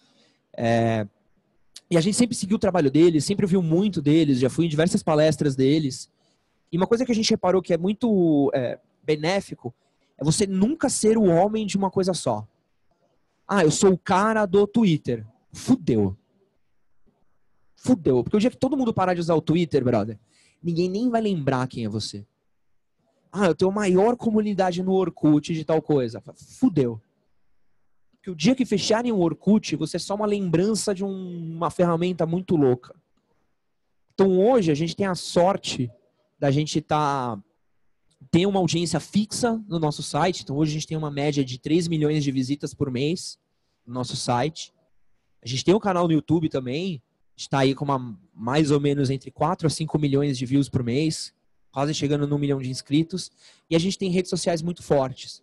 E a gente sempre seguiu o trabalho deles, sempre ouviu muito deles, já fui em diversas palestras deles. E uma coisa que a gente reparou que é muito benéfico é você nunca ser o homem de uma coisa só. Ah, eu sou o cara do Twitter. Fudeu. Porque o dia que todo mundo parar de usar o Twitter, brother, ninguém nem vai lembrar quem é você. Ah, eu tenho a maior comunidade no Orkut de tal coisa. Fudeu. Porque o dia que fecharem o Orkut, você é só uma lembrança de uma ferramenta muito louca. Então hoje a gente tem a sorte da gente estar tem uma audiência fixa no nosso site. Então, hoje a gente tem uma média de 3 milhões de visitas por mês no nosso site. A gente tem um canal no YouTube também. Está aí com mais ou menos entre 4 a 5 milhões de views por mês. Quase chegando no 1 milhão de inscritos. E a gente tem redes sociais muito fortes.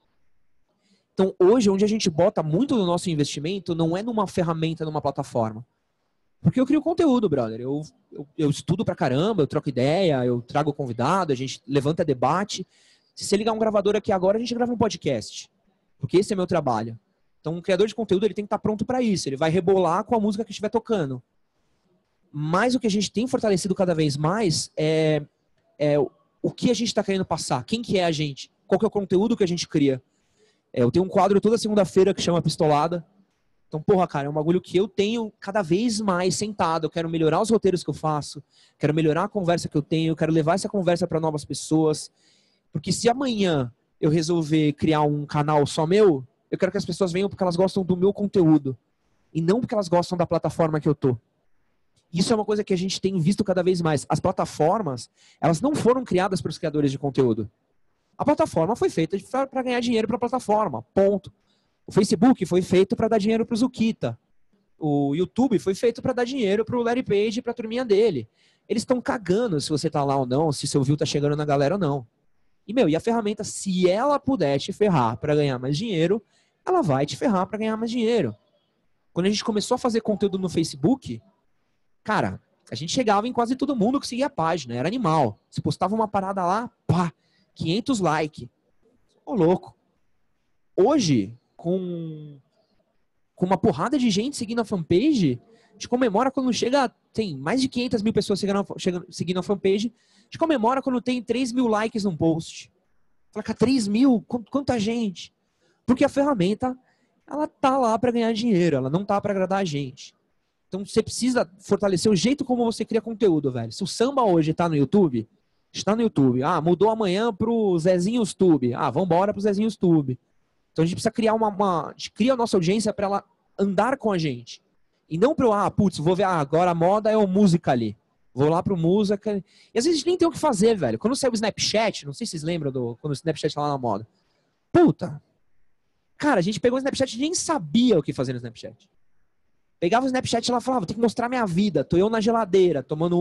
Então, hoje, onde a gente bota muito do nosso investimento não é numa ferramenta, numa plataforma. Porque eu crio conteúdo, brother. Eu estudo pra caramba, eu troco ideia, eu trago convidado, a gente levanta debate. Se você ligar um gravador aqui agora, a gente grava um podcast. Porque esse é meu trabalho. Então, um criador de conteúdo ele tem que estar pronto para isso. Ele vai rebolar com a música que estiver tocando. Mas o que a gente tem fortalecido cada vez mais é o que a gente está querendo passar. Quem que é a gente? Qual que é o conteúdo que a gente cria? Eu tenho um quadro toda segunda-feira que chama Pistolada. Então, porra, cara, é um bagulho que eu tenho cada vez mais sentado. Eu quero melhorar os roteiros que eu faço. Quero melhorar a conversa que eu tenho. Eu quero levar essa conversa para novas pessoas. Porque se amanhã eu resolver criar um canal só meu, eu quero que as pessoas venham porque elas gostam do meu conteúdo. E não porque elas gostam da plataforma que eu tô. Isso é uma coisa que a gente tem visto cada vez mais. As plataformas, elas não foram criadas para os criadores de conteúdo. A plataforma foi feita para ganhar dinheiro para a plataforma, ponto. O Facebook foi feito para dar dinheiro para o Zuquita. O YouTube foi feito para dar dinheiro para o Larry Page e para a turminha dele. Eles estão cagando se você tá lá ou não, se seu view tá chegando na galera ou não. E a ferramenta, se ela puder te ferrar para ganhar mais dinheiro, ela vai te ferrar para ganhar mais dinheiro. Quando a gente começou a fazer conteúdo no Facebook, cara, a gente chegava em quase todo mundo que seguia a página, era animal. Se postava uma parada lá, pá, 500 likes. Ô, louco. Hoje, com uma porrada de gente seguindo a fanpage, a gente comemora quando chega, tem mais de 500 mil pessoas seguindo a fanpage, a gente comemora quando tem 3 mil likes num post. Fala, cara, 3 mil? Quanta gente? Porque a ferramenta, ela tá lá para ganhar dinheiro, ela não tá para agradar a gente. Então você precisa fortalecer o jeito como você cria conteúdo, velho. Se o samba hoje tá no YouTube, está no YouTube. Ah, mudou amanhã pro Zezinhos Tube. Ah, vambora pro Zezinhos Tube. Então a gente precisa criar a gente cria a nossa audiência para ela andar com a gente. E não pro, putz, vou ver, agora a moda é o música ali. Vou lá pro música. E às vezes a gente nem tem o que fazer, velho. Quando saiu o Snapchat, não sei se vocês lembram quando o Snapchat tá lá na moda. Puta. Cara, a gente pegou o Snapchat e nem sabia o que fazer no Snapchat. Pegava o Snapchat e ela falava, tem que mostrar minha vida. Tô eu na geladeira, tomando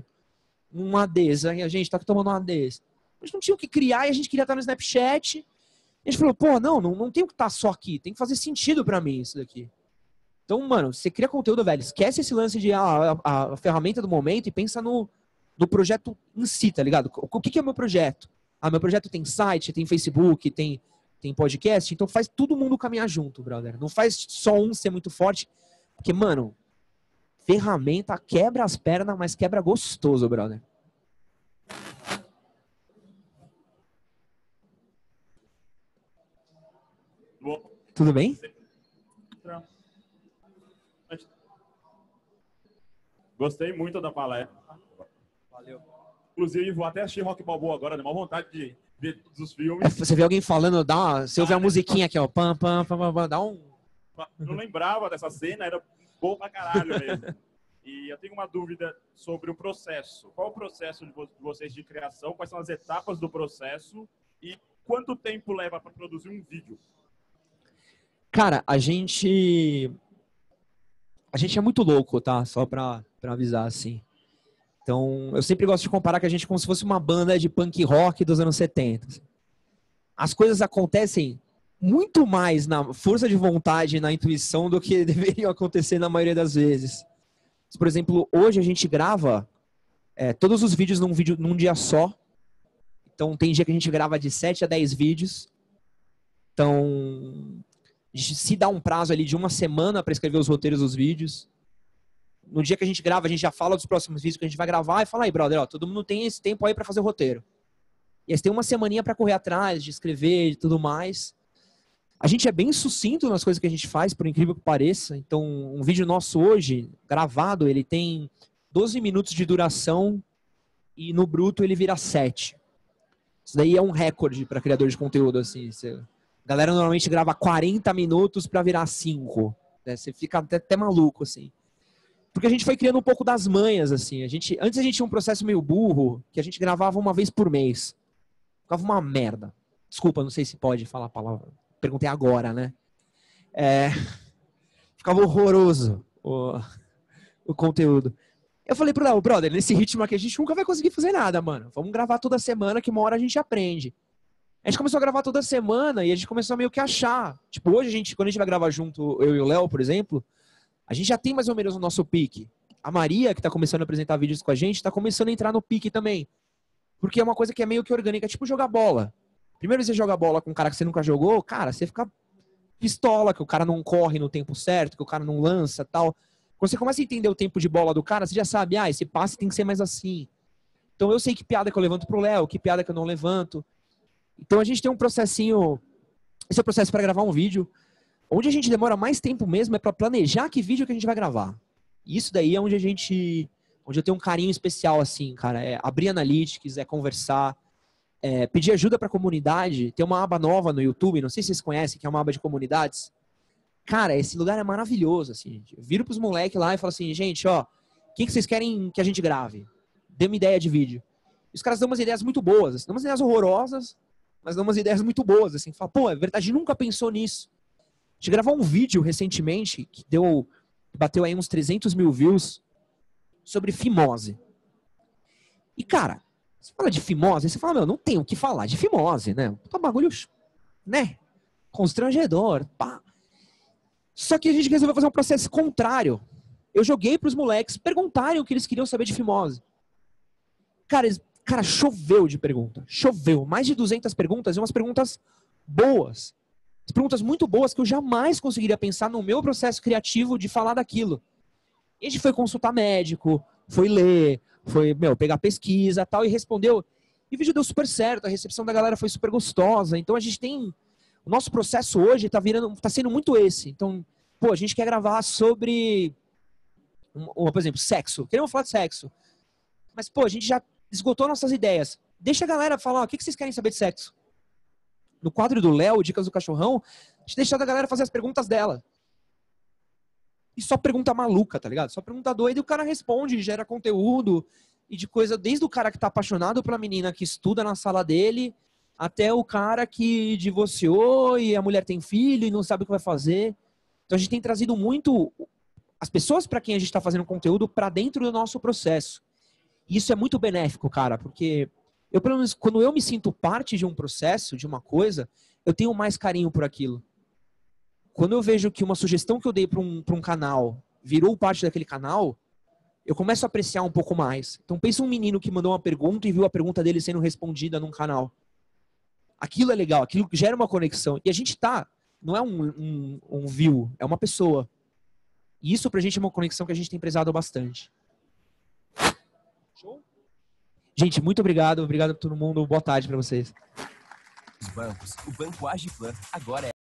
um ADES. Aí a gente tá aqui tomando um ADES. A gente não tinha o que criar e a gente queria estar no Snapchat. A gente falou, pô, não tem o que estar só aqui. Tem que fazer sentido pra mim isso daqui. Então, mano, você cria conteúdo, velho. Esquece esse lance de a ferramenta do momento e pensa no projeto em si, tá ligado? O que é o meu projeto? Meu projeto tem site, tem Facebook, tem podcast. Então faz todo mundo caminhar junto, brother. Não faz só um ser muito forte. Porque, mano, ferramenta quebra as pernas, mas quebra gostoso, brother. Tudo bem?
Gostei muito da palestra.
Valeu.
Inclusive, vou até assistir Rock Balboa agora, deu uma vontade de ver todos os filmes.
Você vê alguém falando, você ouve a musiquinha aqui, ó. Pam, pam, pam, pam, pam, dá um...
Não lembrava dessa cena, era bom pra caralho mesmo. E eu tenho uma dúvida sobre o processo. Qual o processo de vocês de criação? Quais são as etapas do processo? E quanto tempo leva para produzir um vídeo?
Cara, a gente é muito louco, tá? Só pra avisar, assim. Então, eu sempre gosto de comparar com a gente como se fosse uma banda de punk rock dos anos 70. Assim. As coisas acontecem muito mais na força de vontade e na intuição do que deveriam acontecer na maioria das vezes. Por exemplo, hoje a gente grava todos os vídeos num dia só. Então, tem dia que a gente grava de 7 a 10 vídeos. Então, a gente se dá um prazo ali de 1 semana para escrever os roteiros dos vídeos. No dia que a gente grava, a gente já fala dos próximos vídeos que a gente vai gravar e fala, aí, brother, ó, todo mundo tem esse tempo aí para fazer o roteiro. E aí você tem 1 semaninha para correr atrás, de escrever e tudo mais. A gente é bem sucinto nas coisas que a gente faz, por incrível que pareça. Então, um vídeo nosso hoje, gravado, ele tem 12 minutos de duração e no bruto ele vira 7. Isso daí é um recorde para criador de conteúdo, assim. A galera normalmente grava 40 minutos para virar 5. Né? Você fica até maluco, assim. Porque a gente foi criando um pouco das manhas, assim. Antes a gente tinha um processo meio burro, que a gente gravava 1 vez por mês. Ficava uma merda. Desculpa, não sei se pode falar a palavra. Perguntei agora, né? Ficava horroroso o conteúdo. Eu falei pro Léo, brother, nesse ritmo aqui a gente nunca vai conseguir fazer nada, mano. Vamos gravar toda semana que uma hora a gente aprende. A gente começou a gravar toda semana e a gente começou a meio que achar. Tipo, hoje, quando a gente vai gravar junto, eu e o Léo, por exemplo, a gente já tem mais ou menos o nosso pique. A Maria, que tá começando a apresentar vídeos com a gente, tá começando a entrar no pique também. Porque é uma coisa que é meio que orgânica, tipo jogar bola. Primeiro você joga bola com um cara que você nunca jogou, cara, você fica pistola, que o cara não corre no tempo certo, que o cara não lança e tal. Quando você começa a entender o tempo de bola do cara, você já sabe, esse passe tem que ser mais assim. Então eu sei que piada que eu levanto pro Léo, que piada que eu não levanto. Então a gente tem um processinho, esse é o processo para gravar um vídeo, onde a gente demora mais tempo mesmo é para planejar que vídeo que a gente vai gravar. E isso daí é onde onde eu tenho um carinho especial, assim, cara, é abrir analytics, é conversar, pedir ajuda para a comunidade. Tem uma aba nova no YouTube, não sei se vocês conhecem, que é uma aba de comunidades. Cara, esse lugar é maravilhoso, assim. Eu viro pros moleques lá e falo assim, gente, ó, o que vocês querem que a gente grave? Dê uma ideia de vídeo. E os caras dão umas ideias muito boas, assim, dão umas ideias horrorosas, mas dão umas ideias muito boas, assim. Fala, pô, é verdade, nunca pensou nisso. A gente gravou um vídeo recentemente, que bateu aí uns 300 mil views, sobre fimose. E, cara, você fala de fimose, você fala, meu, não tem o que falar de fimose, né? Puta bagulho, né? Constrangedor, pá. Só que a gente resolveu fazer um processo contrário. Eu joguei pros moleques perguntarem o que eles queriam saber de fimose. Cara, choveu de pergunta. Choveu. Mais de 200 perguntas e umas perguntas boas. As perguntas muito boas que eu jamais conseguiria pensar no meu processo criativo de falar daquilo. E a gente foi consultar médico, foi ler, foi, pegar pesquisa e tal, e respondeu. E o vídeo deu super certo, a recepção da galera foi super gostosa. Então a gente tem... O nosso processo hoje tá sendo muito esse. Então, pô, a gente quer gravar sobre, por exemplo, sexo. Queremos falar de sexo. Mas, pô, a gente já esgotou nossas ideias. Deixa a galera falar, o que vocês querem saber de sexo? No quadro do Léo, Dicas do Cachorrão, a gente deixa a galera fazer as perguntas dela. E só pergunta maluca, tá ligado? Só pergunta doida e o cara responde, gera conteúdo. E de coisa, desde o cara que tá apaixonado pela menina que estuda na sala dele, até o cara que divorciou e a mulher tem filho e não sabe o que vai fazer. Então a gente tem trazido muito as pessoas para quem a gente está fazendo conteúdo para dentro do nosso processo. E isso é muito benéfico, cara, porque eu, pelo menos, quando eu me sinto parte de um processo, de uma coisa, eu tenho mais carinho por aquilo. Quando eu vejo que uma sugestão que eu dei para um canal virou parte daquele canal, eu começo a apreciar um pouco mais. Então pensa um menino que mandou uma pergunta e viu a pergunta dele sendo respondida num canal. Aquilo é legal, aquilo gera uma conexão. E a gente não é um view, é uma pessoa. E isso pra gente é uma conexão que a gente tem prezado bastante. Show? Gente, muito obrigado. Obrigado a todo mundo. Boa tarde pra vocês.
Os bancos. O Banco Agiplan agora é